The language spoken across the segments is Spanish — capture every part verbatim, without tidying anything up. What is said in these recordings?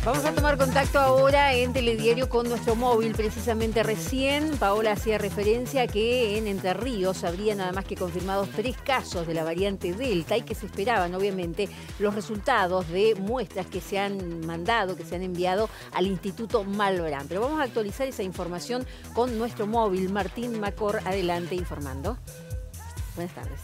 Vamos a tomar contacto ahora en Telediario con nuestro móvil. Precisamente recién Paola hacía referencia a que en Entre Ríos habría nada más que confirmados tres casos de la variante Delta y que se esperaban obviamente los resultados de muestras que se han mandado, que se han enviado al Instituto Malbrán. Pero vamos a actualizar esa información con nuestro móvil. Martín Macor, adelante informando. Buenas tardes.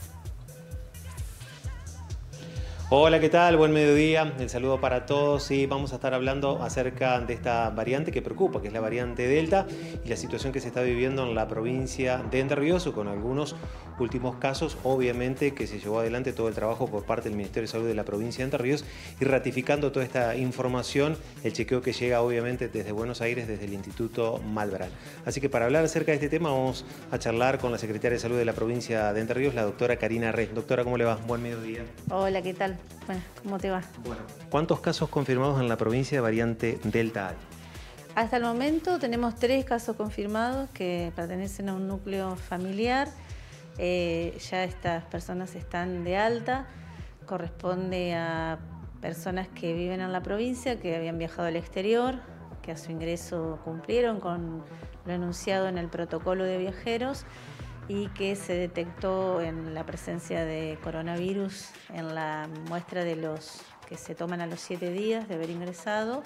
Hola, ¿qué tal? Buen mediodía. El saludo para todos. Sí, vamos a estar hablando acerca de esta variante que preocupa, que es la variante Delta, y la situación que se está viviendo en la provincia de Entre Ríos, con algunos últimos casos, obviamente, que se llevó adelante todo el trabajo por parte del Ministerio de Salud de la provincia de Entre Ríos y ratificando toda esta información, el chequeo que llega, obviamente, desde Buenos Aires, desde el Instituto Malbrán. Así que para hablar acerca de este tema, vamos a charlar con la secretaria de Salud de la provincia de Entre Ríos, la doctora Karina Re. Doctora, ¿cómo le va? Buen mediodía. Hola, ¿qué tal? Bueno, ¿cómo te va? Bueno, ¿cuántos casos confirmados en la provincia de variante Delta hay? Hasta el momento tenemos tres casos confirmados que pertenecen a un núcleo familiar. Eh, ya estas personas están de alta. Corresponde a personas que viven en la provincia, que habían viajado al exterior, que a su ingreso cumplieron con lo anunciado en el protocolo de viajeros y que se detectó en la presencia de coronavirus en la muestra de los que se toman a los siete días de haber ingresado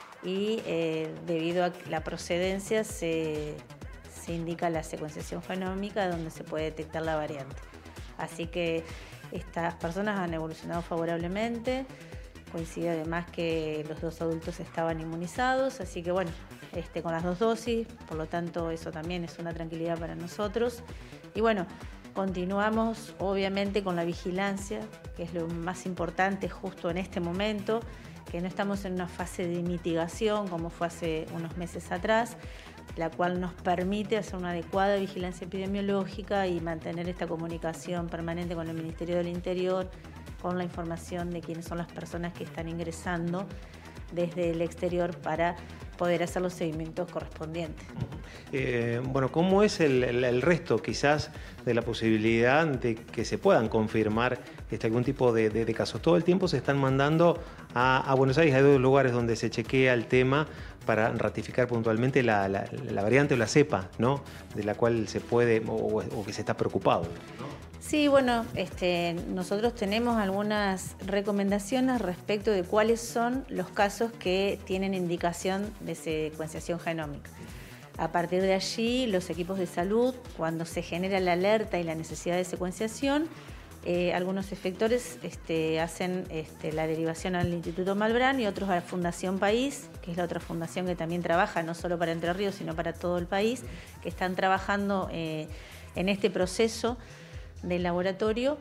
y eh, debido a la procedencia se, se indica la secuenciación genómica donde se puede detectar la variante. Así que estas personas han evolucionado favorablemente, coincide además que los dos adultos estaban inmunizados, así que bueno, Este, con las dos dosis, por lo tanto eso también es una tranquilidad para nosotros. Y bueno, continuamos obviamente con la vigilancia, que es lo más importante justo en este momento, que no estamos en una fase de mitigación como fue hace unos meses atrás, la cual nos permite hacer una adecuada vigilancia epidemiológica y mantener esta comunicación permanente con el Ministerio del Interior, con la información de quiénes son las personas que están ingresando desde el exterior para poder hacer los seguimientos correspondientes. Eh, bueno, ¿cómo es el, el, el resto quizás de la posibilidad de que se puedan confirmar este, algún tipo de, de, de casos? Todo el tiempo se están mandando a, a Buenos Aires, hay dos lugares donde se chequea el tema para ratificar puntualmente la, la, la variante o la cepa, ¿no? De la cual se puede o, o que se está preocupado, ¿no? Sí, bueno, este, nosotros tenemos algunas recomendaciones respecto de cuáles son los casos que tienen indicación de secuenciación genómica. A partir de allí, los equipos de salud, cuando se genera la alerta y la necesidad de secuenciación, eh, algunos efectores este, hacen este, la derivación al Instituto Malbrán y otros a la Fundación País, que es la otra fundación que también trabaja no solo para Entre Ríos, sino para todo el país, que están trabajando eh, en este proceso del laboratorio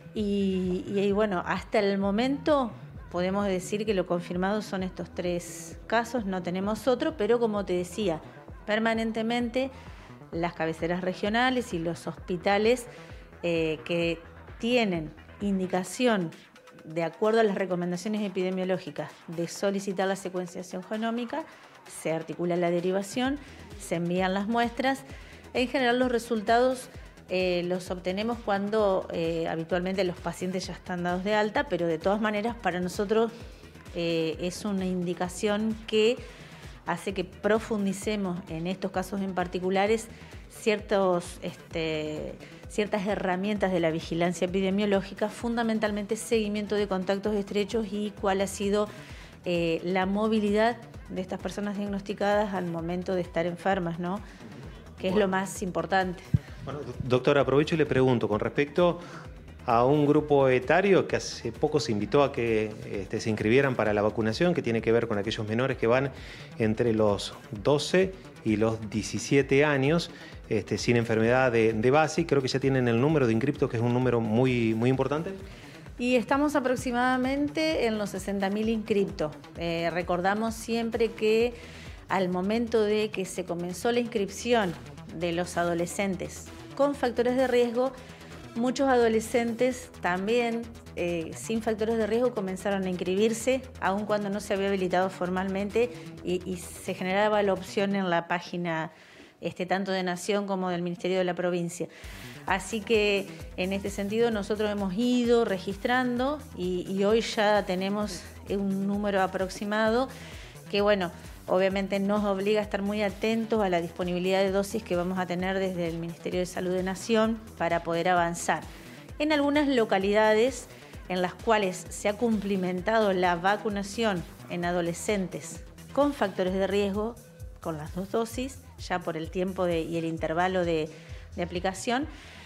y, y bueno, hasta el momento podemos decir que lo confirmado son estos tres casos, no tenemos otro, pero como te decía, permanentemente las cabeceras regionales y los hospitales eh, que tienen indicación de acuerdo a las recomendaciones epidemiológicas de solicitar la secuenciación genómica, se articula la derivación, se envían las muestras, en general los resultados Eh, los obtenemos cuando eh, habitualmente los pacientes ya están dados de alta, pero de todas maneras para nosotros eh, es una indicación que hace que profundicemos en estos casos en particulares ciertos, este, ciertas herramientas de la vigilancia epidemiológica, fundamentalmente seguimiento de contactos estrechos y cuál ha sido eh, la movilidad de estas personas diagnosticadas al momento de estar enfermas, ¿no? Que es lo más importante. Bueno, doctora, aprovecho y le pregunto con respecto a un grupo etario que hace poco se invitó a que este, se inscribieran para la vacunación, que tiene que ver con aquellos menores que van entre los doce y los diecisiete años, este, sin enfermedad de, de base, y creo que ya tienen el número de inscriptos, que es un número muy, muy importante. Y estamos aproximadamente en los sesenta mil inscriptos. Eh, recordamos siempre que al momento de que se comenzó la inscripción de los adolescentes con factores de riesgo, muchos adolescentes también eh, sin factores de riesgo comenzaron a inscribirse, aun cuando no se había habilitado formalmente y, y se generaba la opción en la página este, tanto de Nación como del Ministerio de la Provincia. Así que en este sentido nosotros hemos ido registrando y, y hoy ya tenemos un número aproximado que bueno, obviamente nos obliga a estar muy atentos a la disponibilidad de dosis que vamos a tener desde el Ministerio de Salud de Nación para poder avanzar. En algunas localidades en las cuales se ha cumplimentado la vacunación en adolescentes con factores de riesgo, con las dos dosis, ya por el tiempo de, y el intervalo de, de aplicación,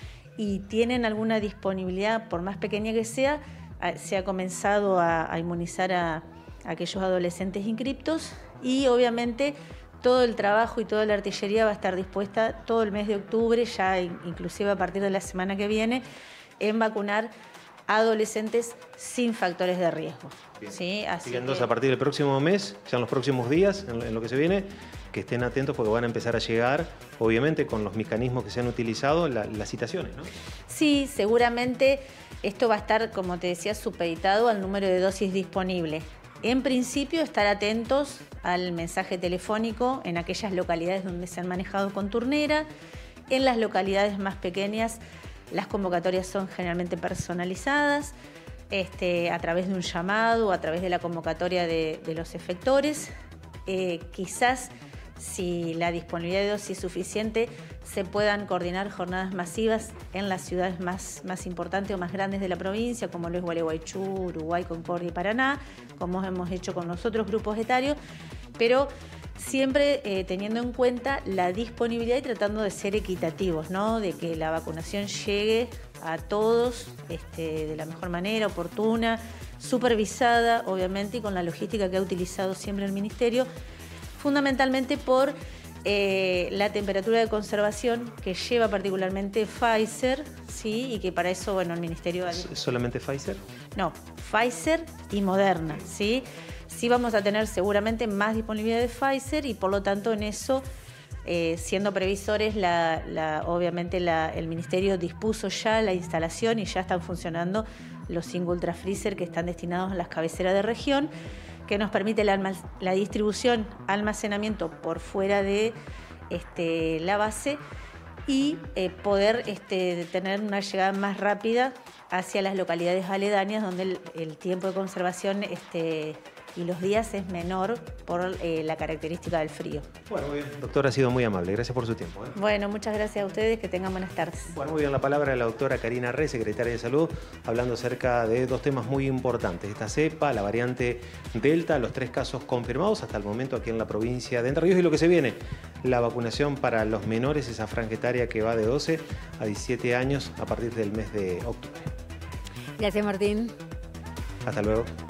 y tienen alguna disponibilidad, por más pequeña que sea, se ha comenzado a, a inmunizar a, a aquellos adolescentes inscriptos, y obviamente todo el trabajo y toda la artillería va a estar dispuesta todo el mes de octubre, ya inclusive a partir de la semana que viene, en vacunar a adolescentes sin factores de riesgo. ¿Sí? Así que entonces que... a partir del próximo mes, ya en los próximos días, en, en lo que se viene, que estén atentos porque van a empezar a llegar, obviamente con los mecanismos que se han utilizado, la, las citaciones, ¿no? Sí, seguramente esto va a estar, como te decía, supeditado al número de dosis disponible. En principio, estar atentos al mensaje telefónico en aquellas localidades donde se han manejado con turnera. En las localidades más pequeñas, las convocatorias son generalmente personalizadas, este, a través de un llamado, a través de la convocatoria de, de los efectores. Eh, quizás, si la disponibilidad de dosis es suficiente, se puedan coordinar jornadas masivas en las ciudades más, más importantes o más grandes de la provincia, como lo es Gualeguaychú, Uruguay, Concordia y Paraná, como hemos hecho con los otros grupos etarios, pero siempre eh, teniendo en cuenta la disponibilidad y tratando de ser equitativos, ¿no? De que la vacunación llegue a todos este, de la mejor manera, oportuna, supervisada, obviamente, y con la logística que ha utilizado siempre el Ministerio, fundamentalmente por eh, la temperatura de conservación que lleva particularmente Pfizer, ¿sí? Y que para eso, bueno, el Ministerio... ¿Solamente Pfizer? No, Pfizer y Moderna, ¿sí? Sí vamos a tener seguramente más disponibilidad de Pfizer y por lo tanto en eso, eh, siendo previsores, la, la, obviamente la, el Ministerio dispuso ya la instalación y ya están funcionando los cinco ultra freezer que están destinados a las cabeceras de región, que nos permite la, la distribución, almacenamiento por fuera de este, la base y eh, poder este, tener una llegada más rápida hacia las localidades aledañas donde el, el tiempo de conservación este, y los días es menor por eh, la característica del frío. Bueno, muy bien. Doctora, ha sido muy amable. Gracias por su tiempo, ¿eh? Bueno, muchas gracias a ustedes. Que tengan buenas tardes. Bueno, muy bien. La palabra de la doctora Karina Rey, secretaria de Salud, hablando acerca de dos temas muy importantes. Esta cepa, la variante Delta, los tres casos confirmados hasta el momento aquí en la provincia de Entre Ríos y lo que se viene, la vacunación para los menores, esa franja etaria que va de doce a diecisiete años a partir del mes de octubre. Gracias, Martín. Hasta luego.